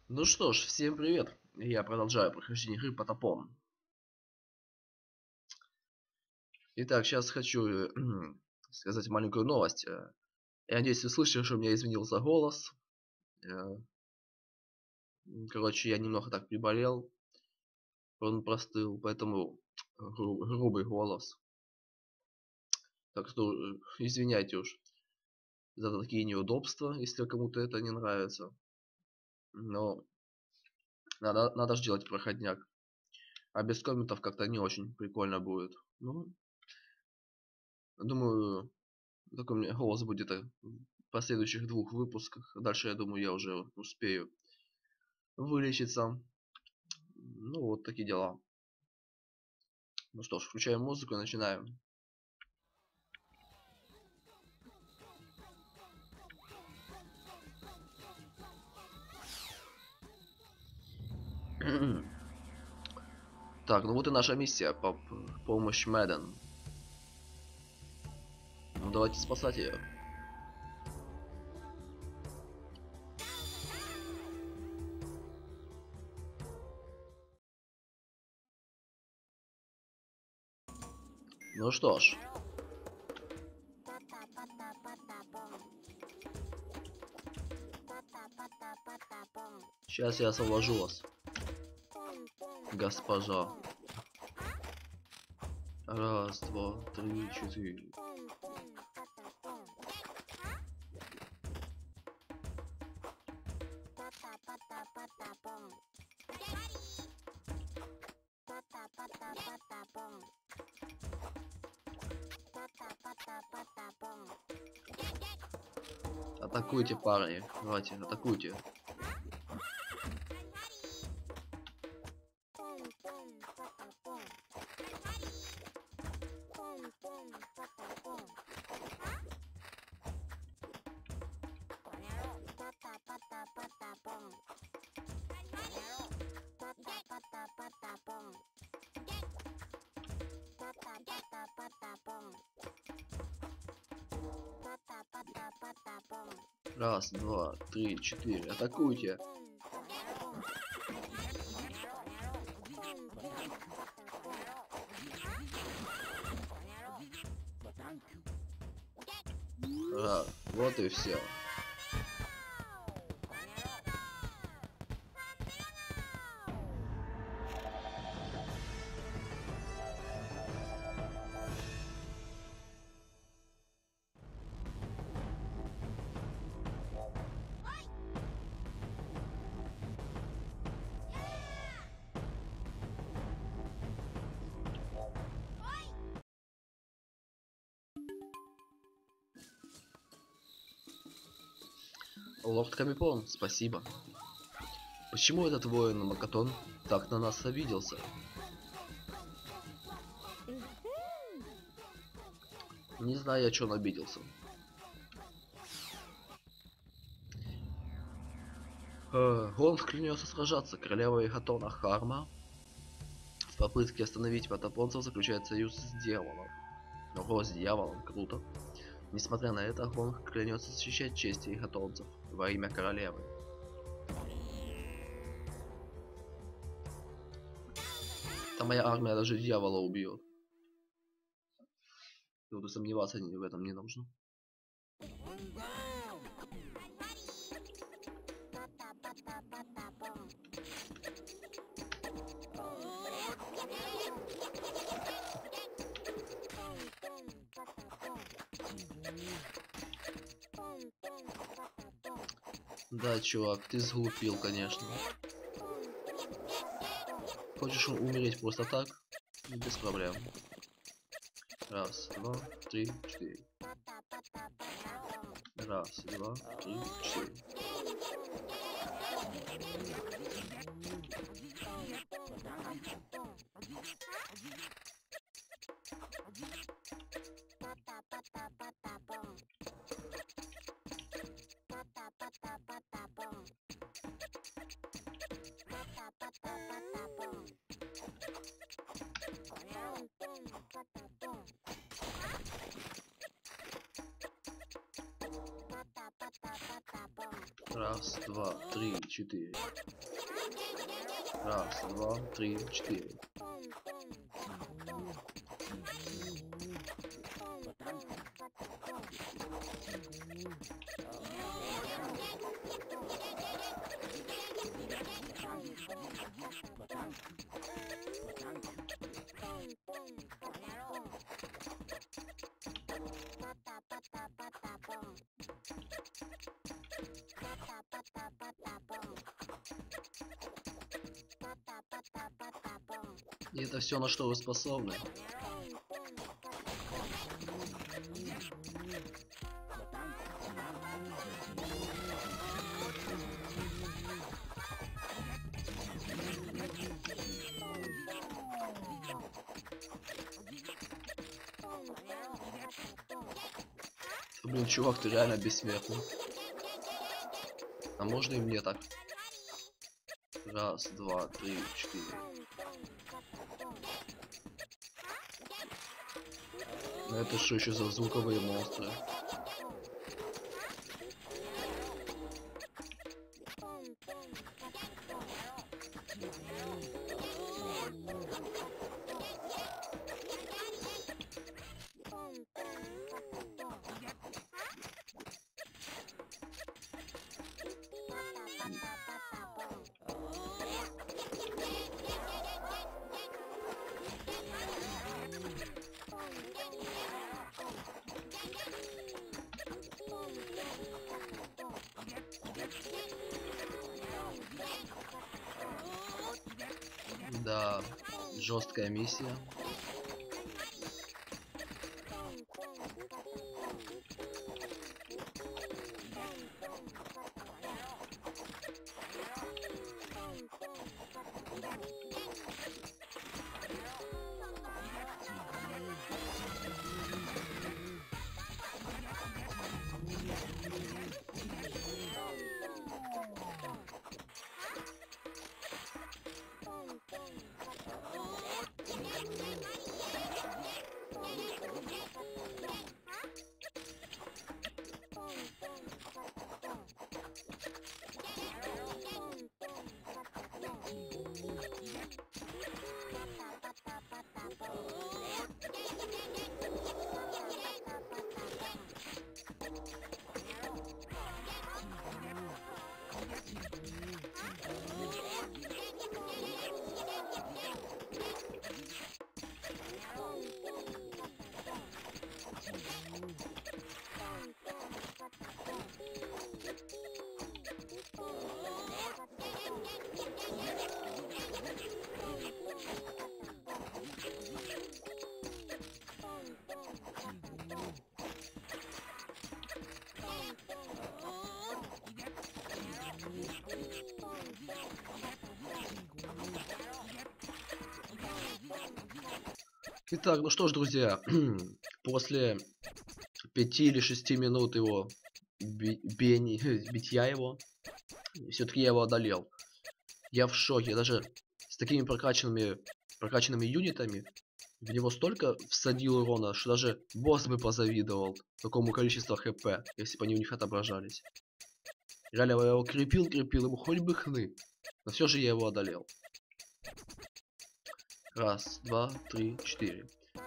Ну что ж, всем привет! Я продолжаю прохождение игры Потапон. Итак, сейчас хочу сказать маленькую новость. Я надеюсь, вы слышите, что у меня изменился голос. Э, Короче, я немного так приболел. Он простыл, поэтому грубый голос. Так что извиняйте уж за такие неудобства, если кому-то это не нравится. Но надо же делать проходняк. А без комментов как-то не очень прикольно будет. Ну, думаю, такой у меня голос будет в последующих 2 выпусках. Дальше, я думаю, я уже успею вылечиться. Ну, вот такие дела. Ну что ж, включаем музыку и начинаем. Так, ну вот и наша миссия по помощь Мэдден. Ну давайте спасать ее. Ну что ж. Сейчас я освобожу вас, госпожа. Раз, два, три, четыре. Атакуйте, парни. Давайте, атакуйте. Раз, два, три, четыре. Атакуйте. Вот и все. Лорд Камипон, спасибо. Почему этот воин Макатон так на нас обиделся? Не знаю, о чем он обиделся. Он клянется сражаться. Королева Хатона Харма в попытке остановить потапонцев заключает союз с дьяволом. Ого, с дьяволом, круто. Несмотря на это, он клянется защищать честь игатонцев во имя королевы. Там моя армия даже дьявола убьет. Тут и сомневаться в этом не нужно. Да, чувак, ты сглупил, конечно. Хочешь умереть просто так? Без проблем. Раз, два, три, четыре. Раз, два, три, четыре. Раз, два, три, четыре. Раз, два, три, четыре. И это все, на что вы способны. Блин, чувак, ты реально бессмертный. А можно и мне так? Раз, два, три, четыре. Ну это что еще за звуковые монстры? Да, жесткая миссия. Итак, ну что ж, друзья, после 5 или 6 минут его битья его, все-таки я его одолел. Я в шоке, даже с такими прокачанными юнитами в него столько всадил урона, что даже босс бы позавидовал такому количеству хп, если бы они у них отображались. Реально, я его крепил, ему хоть бы хны, но все же я его одолел. Раз, два, три, четыре.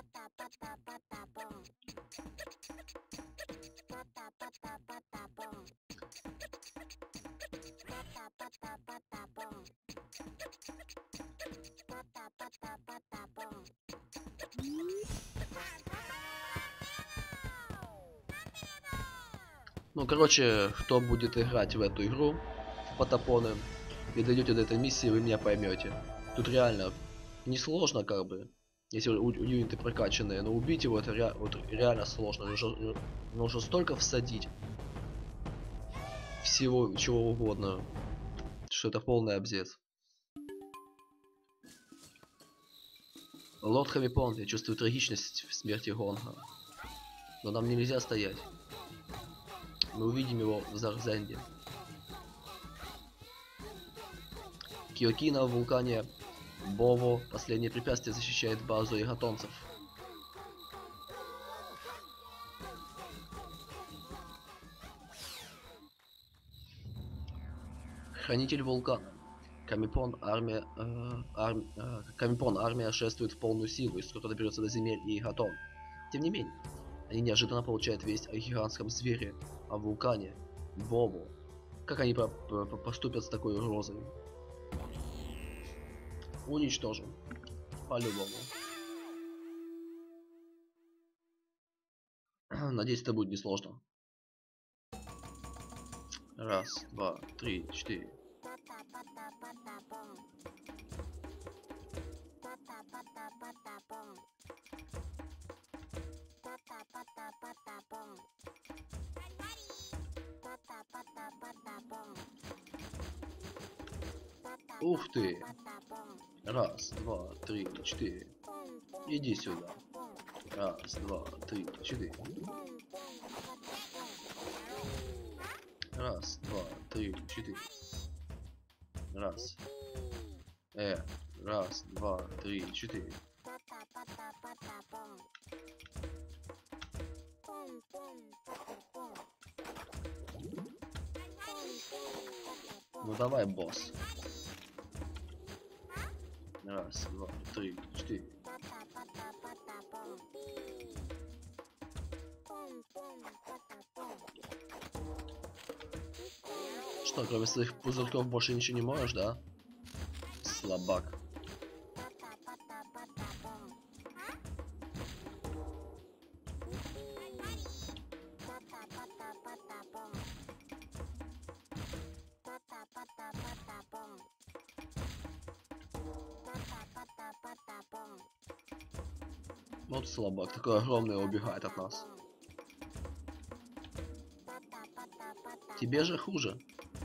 Ну, короче, кто будет играть в эту игру, в Потапоны, и дойдете до этой миссии, вы меня поймете. Тут реально несложно, как бы, если юниты прокачанные, но убить его это реально сложно. Нужно столько всадить всего чего угодно, что это полный абзец. Лорд Хамипонт, я чувствую трагичность в смерти Гонга. Но нам нельзя стоять. Мы увидим его в Зарзенде. Киоки на вулкане Бово. Последнее препятствие защищает базу иготонцев. Хранитель вулкана. Камипон армия шествует в полную силу и скоро доберется до земель и Игатон. Тем не менее, они неожиданно получают весть о гигантском звере, о вулкане, Бобу. Как они поступят с такой угрозой? Уничтожим. По-любому. Надеюсь, это будет несложно. Раз, два, три, четыре. Ух ты! Раз, два, три, четыре. Иди сюда. Раз, два, три, четыре. Раз, два, три, четыре. Раз. Раз, два, три, четыре. Ну давай, босс. Раз, два, три, четыре. Что, кроме своих пузырьков больше ничего не можешь, да? Слабак. Вот слабак, такой огромный, убегает от нас. Тебе же хуже.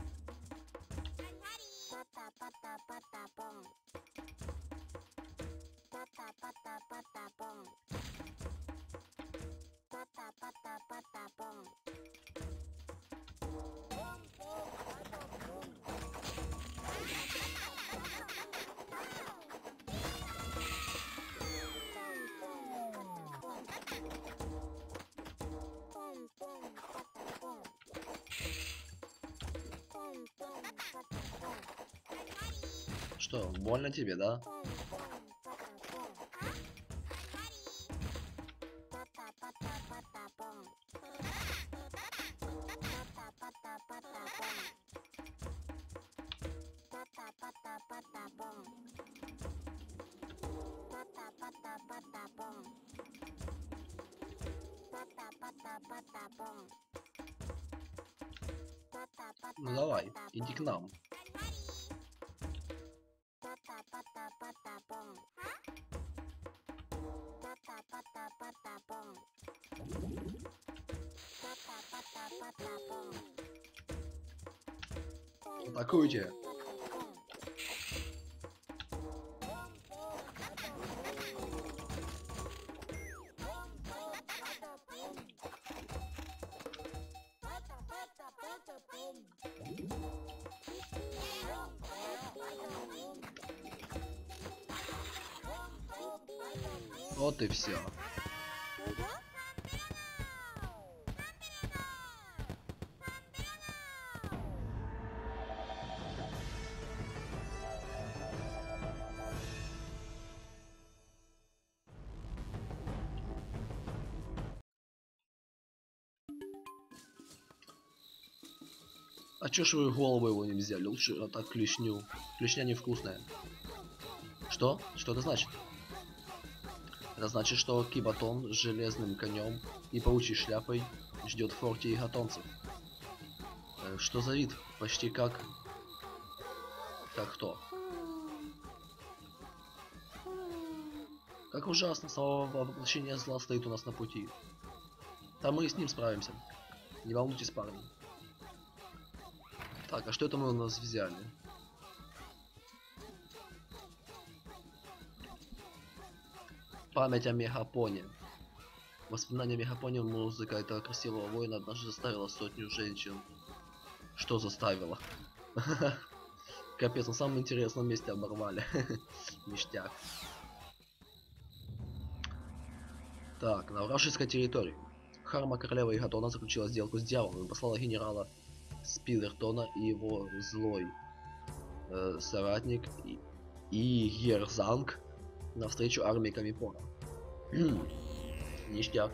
Что, больно тебе, да? Ну давай, иди к нам. Атакуйте. Вот и все. А чё ж вы голову его не взяли? Лучше так клешню. Клешня невкусная. Что? Что это значит? Это значит, что Кибатон с железным конем и паучьей шляпой ждет в форте игатонцев. Что за вид? Почти как... Как кто? Как ужасно, самого воплощения зла стоит у нас на пути. Там мы и с ним справимся. Не волнуйтесь, парни. Так, а что это мы у нас взяли? Память о Мегапоне. Воспоминания о Мегапоне, музыка этого красивого воина однажды заставила сотню женщин. Что заставила? Капец, на самом интересном месте оборвали. Ништяк. Так, на вражеской территории. Харма, королева Игатона, заключила сделку с дьяволом и послала генерала Спилертона и его злой соратник и Герзанг навстречу армии Камипора. Ништяк.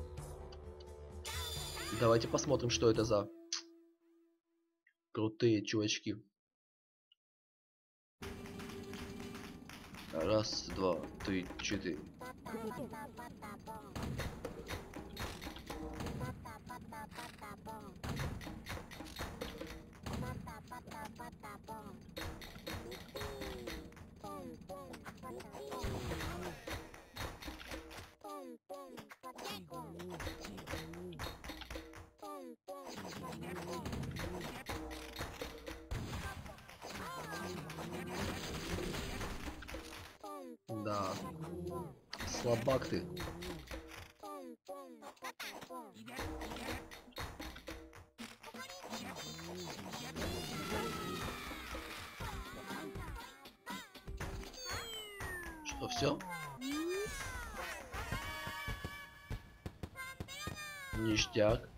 Давайте посмотрим, что это за крутые чувачки. Раз, два, три, четыре. Да, слабак ты. Что, все? Ништяк.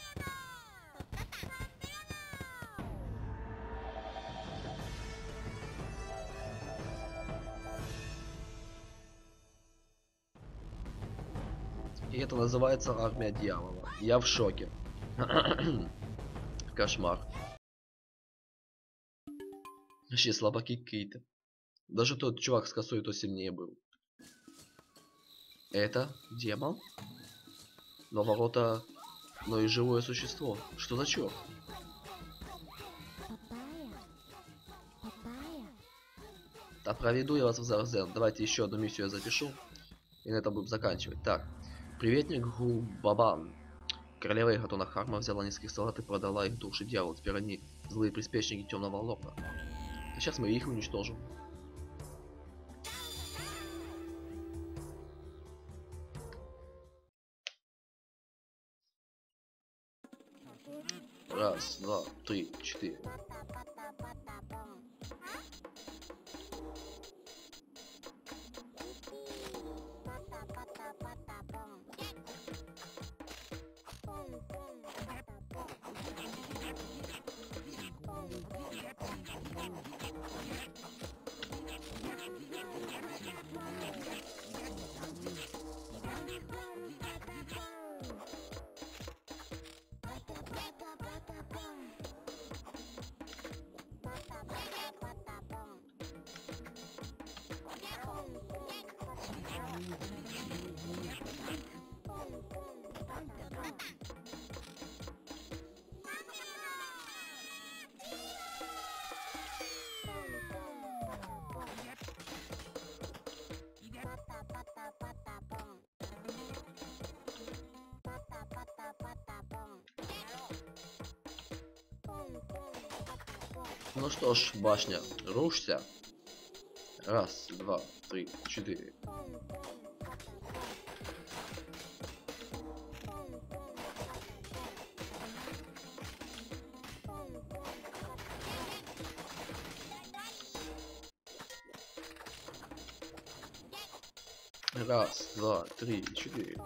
И это называется армия дьявола. Я в шоке. Кошмар. Вообще слабаки какие-то. Даже тот чувак с косой то сильнее был. Это демон? Но ворота... Но и живое существо. Что за чёрт? Да проведу я вас в Зарзен. Давайте еще одну миссию я запишу. И на этом будем заканчивать. Так. Приветник Гулбабан. Королева Игатона Харма взяла нескольких солдат и продала их души дьяволу. Теперь они злые приспешники Темного Лорда. Сейчас мы их уничтожим. Раз, два, три, четыре. Ну что ж, башня, рушься. Раз, два, три, четыре. Раз, два, три, четыре.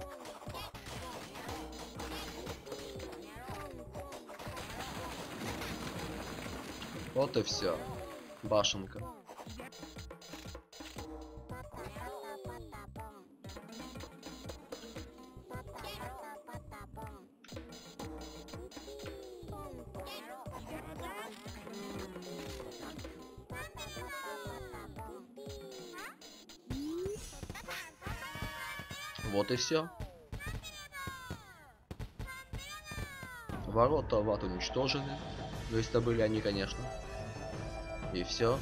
Вот и все. Башенка. Вот и все. Ворота в ад уничтожены. То есть это были они, конечно. И все.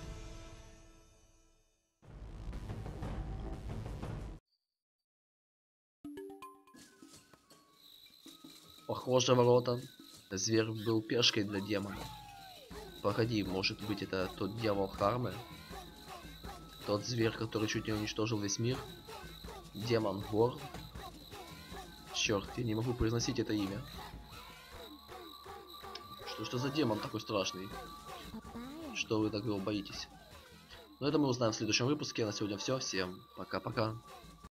Похоже, ворота. Зверь был пешкой для демона. Погоди, может быть это тот дьявол Хармы? Тот зверь, который чуть не уничтожил весь мир? Демон Гор? Черт, я не могу произносить это имя. Что за демон такой страшный? Что вы так его боитесь? Но это мы узнаем в следующем выпуске. На сегодня все. Всем пока-пока.